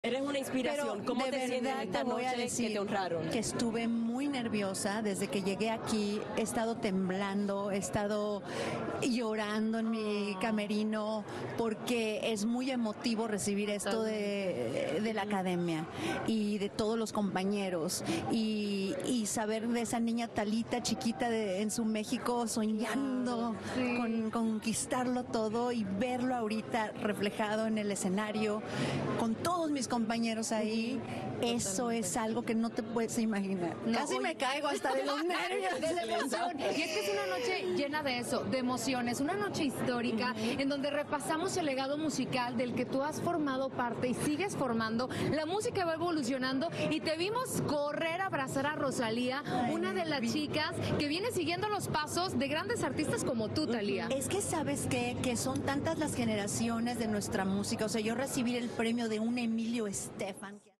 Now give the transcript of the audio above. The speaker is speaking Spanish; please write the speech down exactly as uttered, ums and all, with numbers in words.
Eres una inspiración. Pero ¿Cómo de te sientes verdad esta te voy a noche decir que te honraron? que estuve muy nerviosa desde que llegué aquí. He estado temblando, he estado llorando en mi camerino porque es muy emotivo recibir esto de, de la academia y de todos los compañeros y, y saber de esa niña Talita chiquita de, en su México soñando Sí. con conquistarlo todo y verlo ahorita reflejado en el escenario con todos mis compañeros ahí. Eso es algo que no te puedes imaginar. No, Casi oye. me caigo hasta de los nervios. De la emoción. Y es que es una noche llena de eso, de emociones, una noche histórica en donde repasamos el legado musical del que tú has formado parte y sigues formando. La música va evolucionando y te vimos correr a abrazar a Rosalía, Ay, una de las vi- chicas que viene siguiendo los pasos de grandes artistas como tú, Thalía. Es que sabes qué? Que son tantas las generaciones de nuestra música. O sea, yo recibir el premio de un Emilio Estefan.